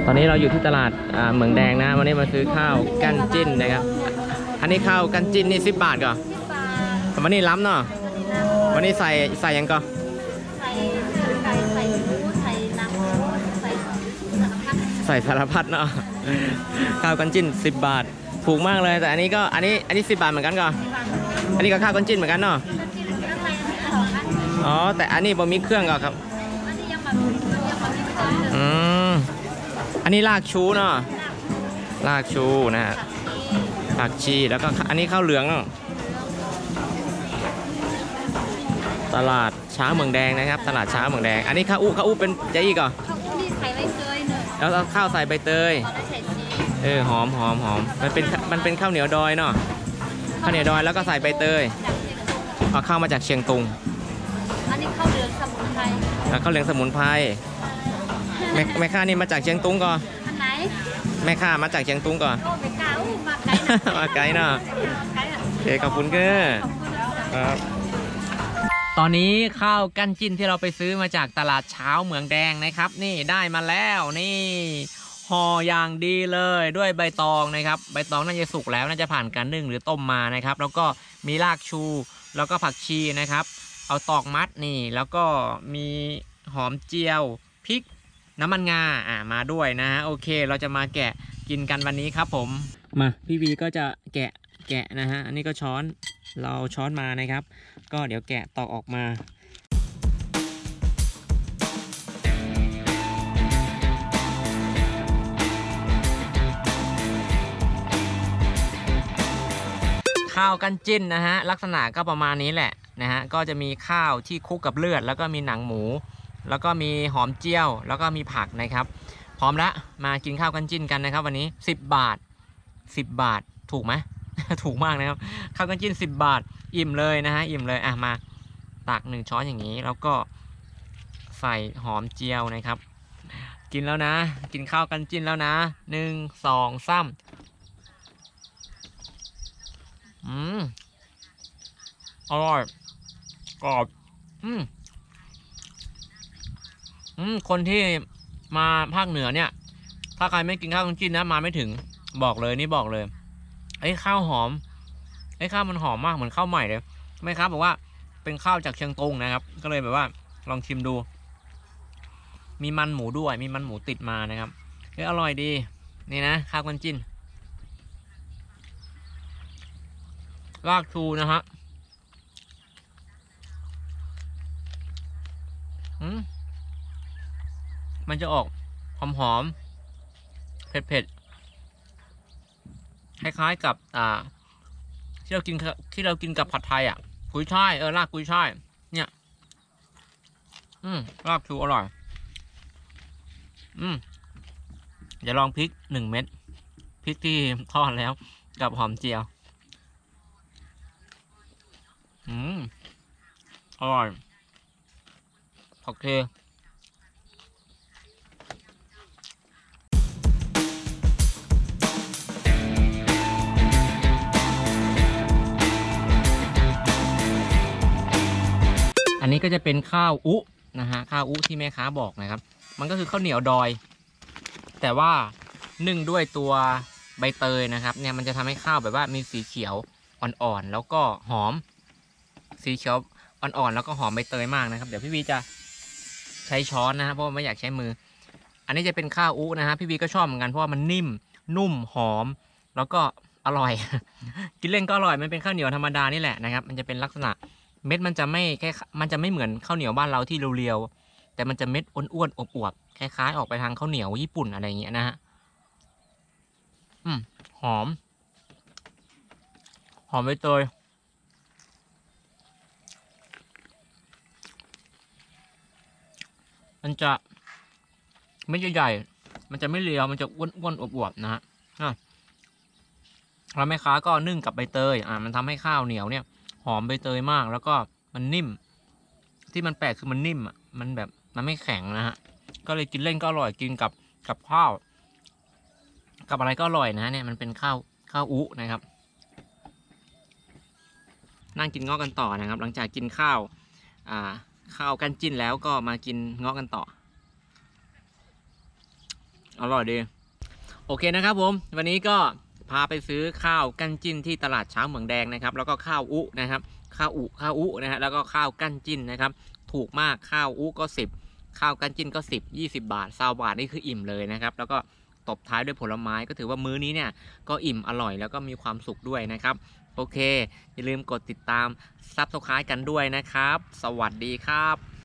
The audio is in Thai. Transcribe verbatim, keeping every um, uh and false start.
อนนี้เราอยู่ที่ตลาดเหมืองแดงนะวันนี้มาซื้อข้าวกันจิ้นนะครับอันนี้ข้าวกันจิ้นนี่สิบบาทก่อนวันนี้ล้ำเนาะวันนี้ใส่ใส่ยังก่อนใส่ไก่ใส่หมูใส่น้ำใส่ใส่สารพัดเนาะข้าวกันจิ้นสิบบาทถูกมากเลยแต่อันนี้ก็อันนี้อันนี้สิบบาทเหมือนกันก่อนอันนี้ก็ข้าวกันจิ้นเหมือนกันเนาะอ๋อแต่อันนี้บะหมี่เครื่องก่อนครับอืมอันนี้รากชูเนาะรากชูนะฮะผักชีแล้วก็อันนี้ข้าวเหลืองเนาะตลาดช้างเมืองแดงนะครับตลาดช้างเมืองแดงอันนี้ข้าวอู้ข้าวอู้เป็นใจอีกเหรอข้าวอู้นี่ใส่ใบเตยเนอะแล้วข้าวใส่ใบเตยเออหอมหอมหอมมันเป็นมันเป็นข้าวเหนียวดอยเนาะข้าวเหนียวดอยแล้วก็ใส่ใบเตยเอาข้าวมาจากเชียงตุงอันนี้ข้าวเหลืองสมุนไพรข้าวเหลืองสมุนไพรแม่แม่ค้านี่มาจากเชียงตุงก่อนอันไหนแม่ค้ามาจากเชียงตุงก่อนโอ้ไม่กล้าอู้มาไกลมาไกลเนาะโอเคขอบคุณเก้อครับตอนนี้ข้าวกั้นจิ้นที่เราไปซื้อมาจากตลาดเช้าเมืองแดงนะครับนี่ได้มาแล้วนี่ห่ออย่างดีเลยด้วยใบตองนะครับใบตองน่าจะสุกแล้วน่าจะผ่านการนึ่งหรือต้มมานะครับแล้วก็มีรากชูแล้วก็ผักชีนะครับเอาตอกมัดนี่แล้วก็มีหอมเจียวพริกน้ำมันงาอ่ามาด้วยนะฮะโอเคเราจะมาแกะกินกันวันนี้ครับผมมาพี่วีก็จะแกะแกะนะฮะอันนี้ก็ช้อนเราช้อนมานะครับก็เดี๋ยวแกะตอกออกมาข้าวกันจิ้นนะฮะลักษณะก็ประมาณนี้แหละนะฮะก็จะมีข้าวที่คลุกกับเลือดแล้วก็มีหนังหมูแล้วก็มีหอมเจียวแล้วก็มีผักนะครับพร้อมละมากินข้าวกันจิ้นกันนะครับวันนี้สิบบาทสิบบาทถูกไหม ถูกมากนะครับข้าวกันจิ้นสิบบาทอิ่มเลยนะฮะอิ่มเลยอ่ะมาตักหนึ่งช้อนอย่างนี้แล้วก็ใส่หอมเจียวนะครับกินแล้วนะกินข้าวกันจิ้นแล้วนะหนึ่งสองสามอืมอร่อยกรอบอืมอืมคนที่มาภาคเหนือเนี่ยถ้าใครไม่กินข้าวกันจิ้นนะมาไม่ถึงบอกเลยนี่บอกเลยไอ้ข้าวหอมไอ้ข้าวมันหอมมากเหมือนข้าวใหม่เลยแม่ค้าบอกว่าเป็นข้าวจากเชียงตุงนะครับก็เลยแบบว่าลองชิมดูมีมันหมูด้วยมีมันหมูติดมานะครับเฮ้ยอร่อยดีนี่นะข้าวกันจิ้นรากชูนะฮะอืมมันจะออกหอมหอมเผ็ดเผ็ดคล้ายๆกับอ่าที่เรากินที่เรากินกับผัดไทยอ่ะกุยช่ายเออรากกุยช่ายเนี่ยอืมรากชูอร่อยอืมเดี๋ยวลองพริกหนึ่งเม็ดพริกที่ทอดแล้วกับหอมเจียวอืมอร่อยโอเคอันนี้ก็จะเป็นข้าวอุนะฮะข้าวอุที่แม่ค้าบอกนะครับมันก็คือข้าวเหนียวดอยแต่ว่านึ่งด้วยตัวใบเตยนะครับเนี่ยมันจะทำให้ข้าวแบบว่ามีสีเขียวอ่อนๆแล้วก็หอมสีเขียวอ่อนๆแล้วก็หอมใบเตยมากนะครับเดี๋ยวพี่วีจะใช้ช้อนนะฮะเพราะว่าไม่อยากใช้มืออันนี้จะเป็นข้าวอุนะฮะพี่วีก็ชอบเหมือนกันเพราะว่ามันนิ่มนุ่มหอมแล้วก็อร่อย กินเล่นก็อร่อยมันเป็นข้าวเหนียวธรรมดานี่แหละนะครับมันจะเป็นลักษณะเม็ดมันจะไม่แค่มันจะไม่เหมือนข้าวเหนียวบ้านเราที่เรียวๆแต่มันจะเม็ดอ้วนๆอวบๆคล้ายๆออกไปทางข้าวเหนียวญี่ปุ่นอะไรอย่างเงี้ยนะฮะอืมหอมหอมใบเตยมันจะไม่ใหญ่ๆมันจะไม่เรียวมันจะอ้วนๆอวบๆนะฮะแล้วแม่ค้าก็นึ่งกับใบเตยอ่ามันทำให้ข้าวเหนียวเนี่ยหอมใบเตยมากแล้วก็มันนิ่มที่มันแปลกคือมันนิ่มอ่ะมันแบบมันไม่แข็งนะฮะก็เลยกินเล่นก็อร่อยกินกับกับข้าวกับอะไรก็อร่อยนะเนี่ยมันเป็นข้าวข้าวอุนะครับนั่งกินเงาะกันต่อนะครับหลังจากกินข้าวอ่าข้าวกันจิ้นแล้วก็มากินเงาะกันต่ออร่อยดีโอเคนะครับผมวันนี้ก็พาไปซื้อข้าวกั้นจิ้นที่ตลาดเช้าเหมืองแดงนะครับแล้วก็ข้าวอุนะครับข้าวอุข้าวอุนะฮะแล้วก็ข้าวกั้นจิ้นนะครับถูกมากข้าวอุก็สิบข้าวกั้นจิ้นก็สิบ ยี่สิบบาทยี่สิบบาทนี่คืออิ่มเลยนะครับแล้วก็ตบท้ายด้วยผลไม้ก็ถือว่ามื้อนี้เนี่ยก็อิ่มอร่อยแล้วก็มีความสุขด้วยนะครับโอเคอย่าลืมกดติดตามซับสไครบ์กันด้วยนะครับสวัสดีครับ